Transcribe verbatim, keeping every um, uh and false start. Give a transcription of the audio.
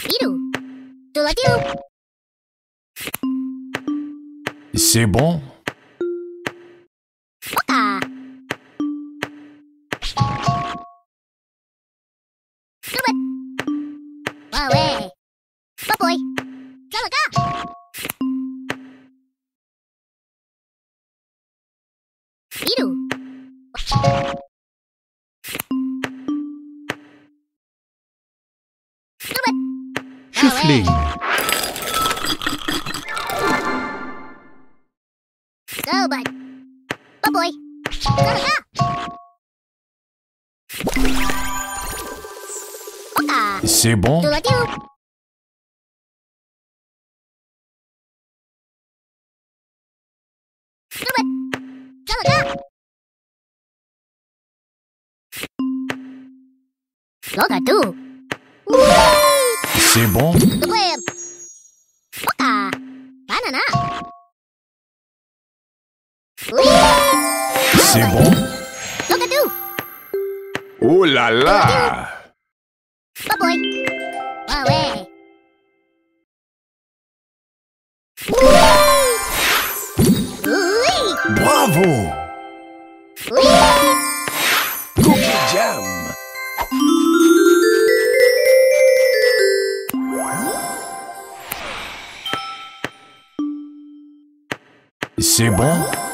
Iru. Tulatiu. C'est bon? Oka. Subat. Wawe. Papoy. Talaga. Iru. Subat. Schüffling. Sobat. Papoy. Talaga. Oka. C'est bon? Tulatiu. Subat. Talaga. Loga tu. C'est bon? Tukwem. Oka. Banana. C'est bon? Loga tu. Oh là là! Papoy. Wawe. Ui. Bravo! Ui. Cookie Jam! C'est bon?